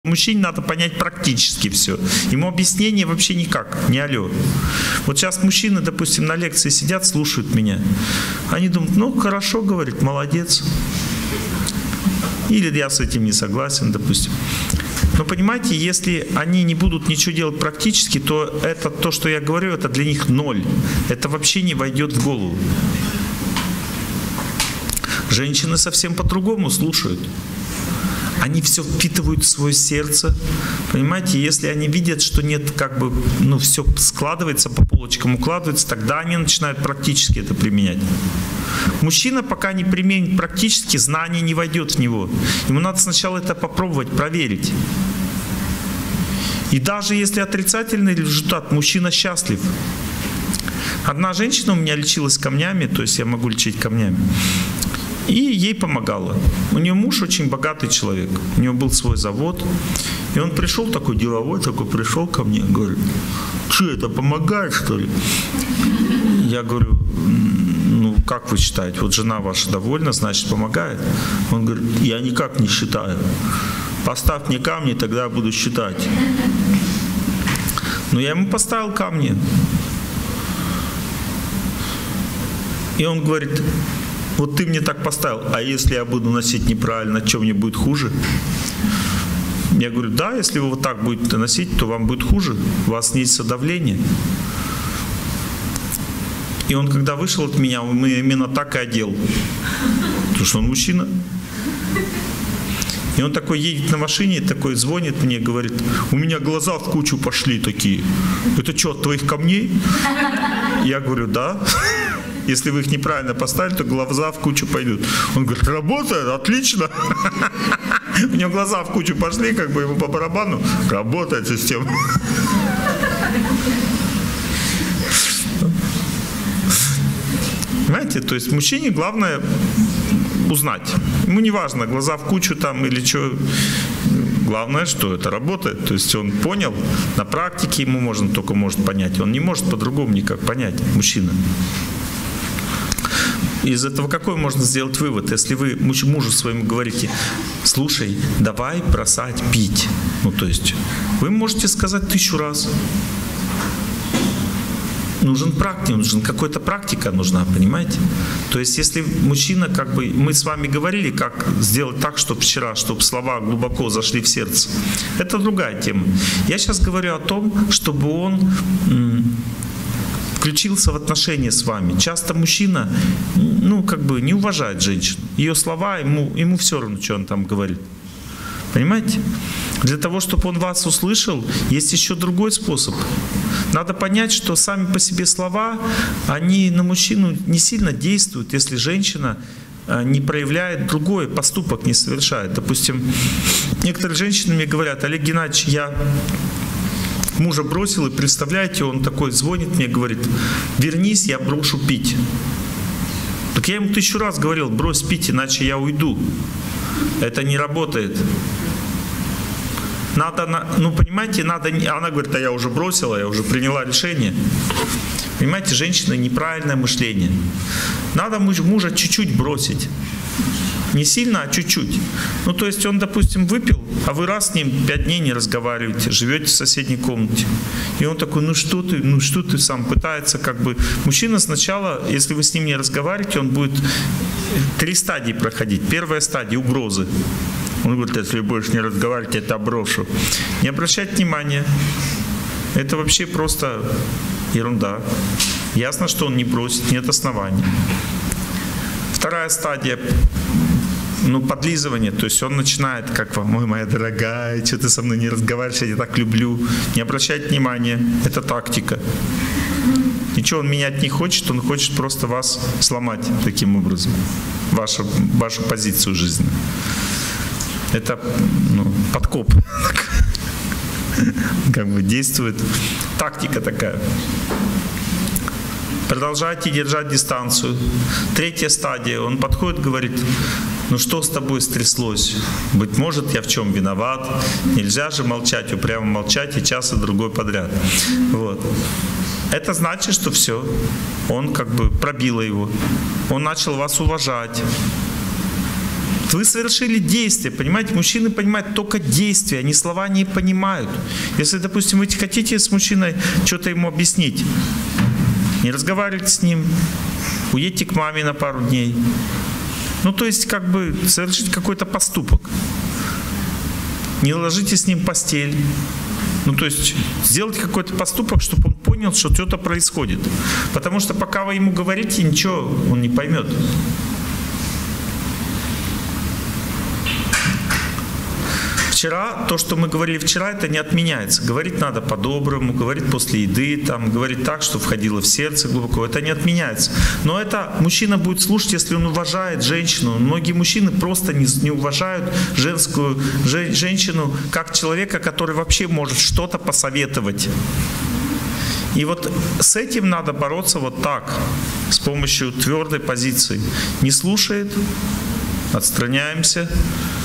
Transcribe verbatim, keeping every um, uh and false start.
Мужчине надо понять практически все. Ему объяснение вообще никак, не алло. Вот сейчас мужчины, допустим, на лекции сидят, слушают меня. Они думают, ну хорошо, говорит, молодец. Или я с этим не согласен, допустим. Но понимаете, если они не будут ничего делать практически, то это то, что я говорю, это для них ноль. Это вообще не войдет в голову. Женщины совсем по-другому слушают. Они все впитывают в свое сердце. Понимаете, если они видят, что нет, как бы, ну, все складывается по полочкам, укладывается, тогда они начинают практически это применять. Мужчина, пока не применит практически, знание не войдет в него. Ему надо сначала это попробовать, проверить. И даже если отрицательный результат, мужчина счастлив. Одна женщина у меня лечилась камнями, то есть я могу лечить камнями. И ей помогала. У нее муж очень богатый человек. У него был свой завод. И он пришел такой деловой, такой пришел ко мне, говорит, что это, помогает, что ли? Я говорю, ну, как вы считаете? Вот жена ваша довольна, значит, помогает. Он говорит, я никак не считаю. Поставь мне камни, тогда я буду считать. Но я ему поставил камни. И он говорит, вот ты мне так поставил, а если я буду носить неправильно, что мне будет хуже? Я говорю, да, если вы вот так будете носить, то вам будет хуже, у вас снизится давление. И он, когда вышел от меня, он именно так и одел, потому что он мужчина. И он такой едет на машине, такой звонит мне, говорит, у меня глаза в кучу пошли такие. Это что, от твоих камней? Я говорю, да. Если вы их неправильно поставили, то глаза в кучу пойдут. Он говорит, работает, отлично. У него глаза в кучу пошли, как бы ему по барабану. Работает система. Понимаете, то есть мужчине главное узнать. Ему не важно, глаза в кучу там или что. Главное, что это работает. То есть он понял, на практике ему можно только может понять. Он не может по-другому никак понять, мужчина. Из этого какой можно сделать вывод? Если вы мужу своему говорите, слушай, давай бросать пить. Ну, то есть, вы можете сказать тысячу раз. Нужен практик, нужен какая-то практика нужна, понимаете? То есть, если мужчина, как бы, мы с вами говорили, как сделать так, чтобы вчера, чтобы слова глубоко зашли в сердце. Это другая тема. Я сейчас говорю о том, чтобы он включился в отношения с вами. Часто мужчина, ну, как бы не уважает женщину. Ее слова, ему, ему все равно, что он там говорит. Понимаете? Для того, чтобы он вас услышал, есть еще другой способ. Надо понять, что сами по себе слова, они на мужчину не сильно действуют, если женщина не проявляет другой поступок, не совершает. Допустим, некоторые женщины мне говорят, Олег Геннадьевич, я мужа бросил, и представляете, он такой звонит мне, говорит, вернись, я брошу пить. Так я ему тысячу раз говорил, брось пить, иначе я уйду. Это не работает. Надо, ну понимаете, надо, она говорит, а я уже бросила, я уже приняла решение. Понимаете, женщина, неправильное мышление. Надо мужа чуть-чуть бросить. Не сильно, а чуть-чуть. Ну, то есть он, допустим, выпил, а вы раз с ним пять дней не разговариваете, живете в соседней комнате. И он такой, ну что ты, ну что ты сам, пытается как бы... Мужчина сначала, если вы с ним не разговариваете, он будет три стадии проходить. Первая стадия — угрозы. Он говорит, если будешь не разговаривать, я тебя брошу. Не обращать внимания. Это вообще просто ерунда. Ясно, что он не бросит, нет оснований. Вторая стадия, ну, подлизывание, то есть он начинает, как вам, ой, моя дорогая, что ты со мной не разговариваешь, я тебя так люблю. Не обращать внимания, это тактика. Ничего он менять не хочет, он хочет просто вас сломать таким образом, вашу, вашу позицию жизненную. Это, ну, подкоп. Как бы действует тактика такая. Продолжайте держать дистанцию. Третья стадия. Он подходит, говорит, ну что с тобой стряслось? Быть может, я в чем виноват? Нельзя же молчать, упрямо молчать и час и другой подряд. Вот. Это значит, что все. Он как бы пробило его. Он начал вас уважать. Вы совершили действие, понимаете? Мужчины понимают только действия, они слова не понимают. Если, допустим, вы хотите с мужчиной что-то ему объяснить, не разговаривайте с ним, уедьте к маме на пару дней. Ну, то есть, как бы, совершить какой-то поступок. Не ложите с ним в постель. Ну, то есть, сделать какой-то поступок, чтобы он понял, что что-то происходит. Потому что пока вы ему говорите, ничего он не поймет. Вчера, то, что мы говорили вчера, это не отменяется. Говорить надо по-доброму, говорить после еды, там, говорить так, что входило в сердце глубоко. Это не отменяется. Но это мужчина будет слушать, если он уважает женщину. Многие мужчины просто не, не уважают женскую же, женщину как человека, который вообще может что-то посоветовать. И вот с этим надо бороться вот так, с помощью твердой позиции. Не слушает, отстраняемся.